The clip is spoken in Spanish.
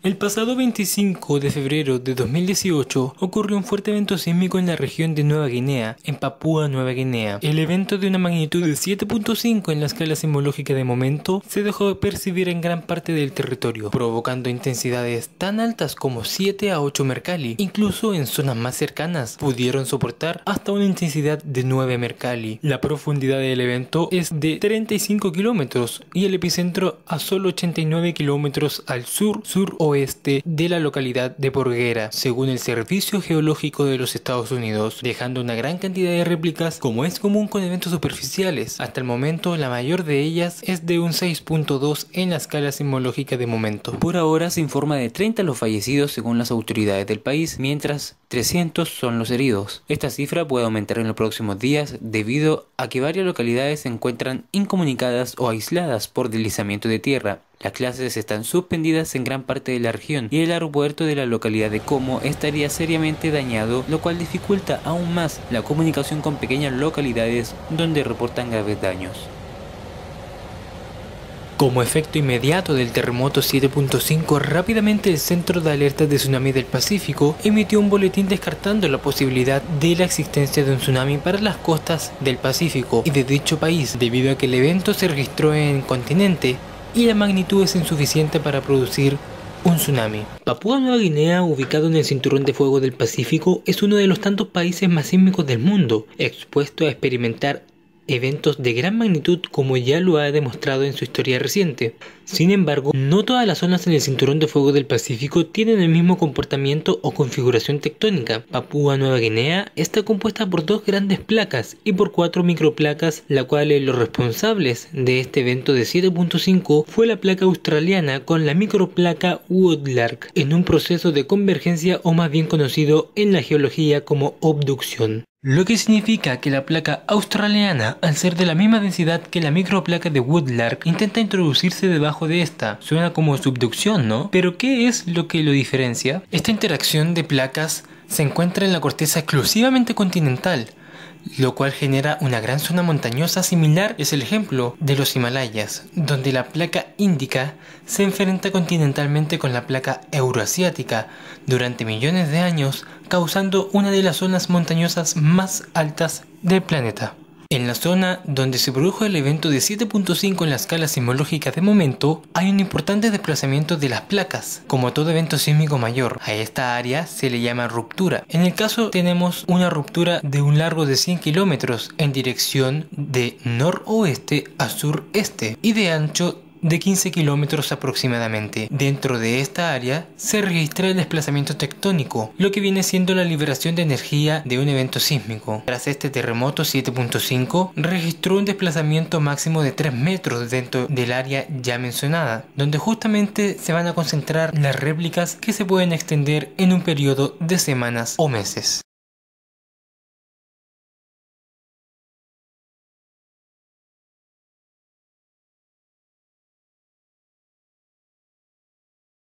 El pasado 25 de febrero de 2018 ocurrió un fuerte evento sísmico en la región de Nueva Guinea, en Papúa Nueva Guinea. El evento de una magnitud de 7.5 en la escala sismológica de momento se dejó percibir en gran parte del territorio, provocando intensidades tan altas como 7 a 8 Mercalli. Incluso en zonas más cercanas pudieron soportar hasta una intensidad de 9 Mercalli. La profundidad del evento es de 35 kilómetros y el epicentro a solo 89 kilómetros al sur-suroeste de la localidad de Porguera, según el Servicio Geológico de los Estados Unidos, dejando una gran cantidad de réplicas como es común con eventos superficiales. Hasta el momento la mayor de ellas es de un 6.2 en la escala sismológica de momento. Por ahora se informa de 30 los fallecidos según las autoridades del país, mientras 300 son los heridos. Esta cifra puede aumentar en los próximos días debido a que varias localidades se encuentran incomunicadas o aisladas por deslizamiento de tierra. Las clases están suspendidas en gran parte de la región y el aeropuerto de la localidad de Como estaría seriamente dañado, lo cual dificulta aún más la comunicación con pequeñas localidades donde reportan graves daños. Como efecto inmediato del terremoto 7.5, rápidamente el Centro de Alertas de Tsunami del Pacífico emitió un boletín descartando la posibilidad de la existencia de un tsunami para las costas del Pacífico y de dicho país, debido a que el evento se registró en el continente y la magnitud es insuficiente para producir un tsunami. Papúa Nueva Guinea, ubicado en el cinturón de fuego del Pacífico, es uno de los tantos países más sísmicos del mundo, expuesto a experimentar eventos de gran magnitud como ya lo ha demostrado en su historia reciente. Sin embargo, no todas las zonas en el cinturón de fuego del Pacífico tienen el mismo comportamiento o configuración tectónica. Papúa Nueva Guinea está compuesta por dos grandes placas y por 4 microplacas, la cual los responsables de este evento de 7.5 fue la placa australiana con la microplaca Woodlark, en un proceso de convergencia o más bien conocido en la geología como abducción. Lo que significa que la placa australiana, al ser de la misma densidad que la microplaca de Woodlark, intenta introducirse debajo de esta. Suena como subducción, ¿no? Pero ¿qué es lo que lo diferencia? Esta interacción de placas se encuentra en la corteza exclusivamente continental, lo cual genera una gran zona montañosa similar es el ejemplo de los Himalayas, donde la placa índica se enfrenta continentalmente con la placa euroasiática durante millones de años, causando una de las zonas montañosas más altas del planeta. En la zona donde se produjo el evento de 7.5 en la escala sismológica de momento, hay un importante desplazamiento de las placas, como todo evento sísmico mayor. A esta área se le llama ruptura. En el caso tenemos una ruptura de un largo de 100 kilómetros en dirección de noroeste a sureste y de ancho de 15 kilómetros aproximadamente. Dentro de esta área se registra el desplazamiento tectónico, lo que viene siendo la liberación de energía de un evento sísmico. Tras este terremoto 7.5 registró un desplazamiento máximo de 3 metros dentro del área ya mencionada, donde justamente se van a concentrar las réplicas que se pueden extender en un periodo de semanas o meses.